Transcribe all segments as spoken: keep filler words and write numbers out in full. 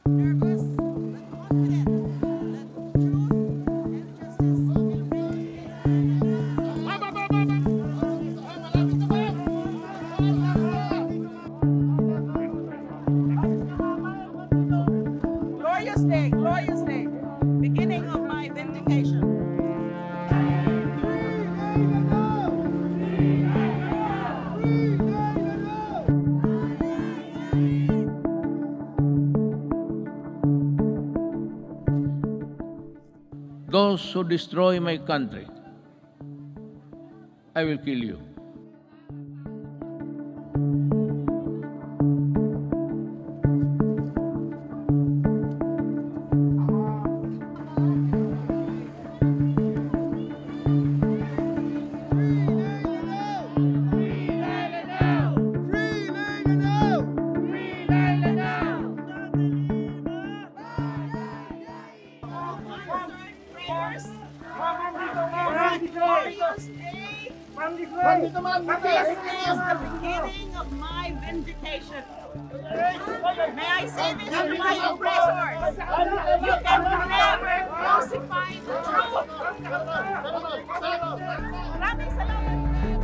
Nervous but confident that truth and justice will Glorious day, glorious day, beginning of my vindication. Those who destroy my country, I will kill you. This is the beginning of my vindication. May I say this to my oppressors? You can never crucify the truth. Maraming salamat.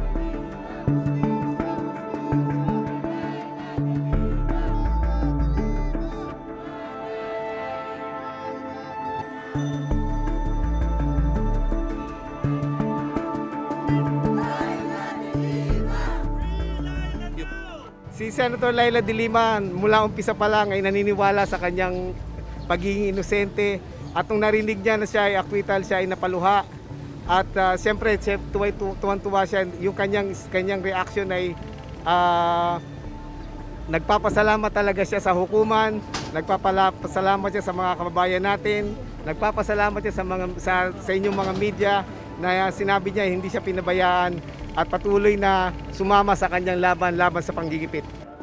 Si Senator Leila De Lima mula umpisa pa lang ay naniniwala sa kanyang pagiging inosente at nung narinig niya na siya ay acquittal, siya ay napaluha at uh, siyempre tuwan-tuwa siya. Yung kanyang, kanyang reaction ay uh, nagpapasalamat talaga siya sa hukuman, nagpapasalamat siya sa mga kababayan natin, nagpapasalamat siya sa, mga, sa, sa inyong mga media na sinabi niya hindi siya pinabayaan at patuloy na sumama sa kanyang laban, laban sa panggigipit.